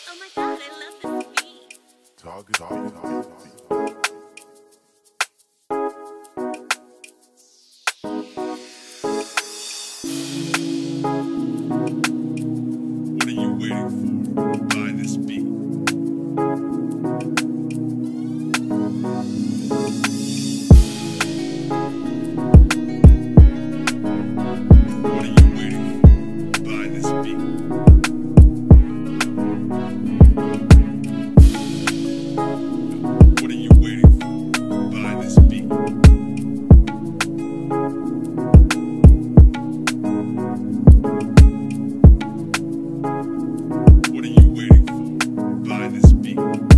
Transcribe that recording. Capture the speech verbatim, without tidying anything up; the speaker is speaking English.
Oh my god, I love this beat. Target, target, target. What are you waiting for? Buy this beat. What are you waiting for? Buy this beat. What are you waiting for? Buy this beat. What are you waiting for? Buy this beat.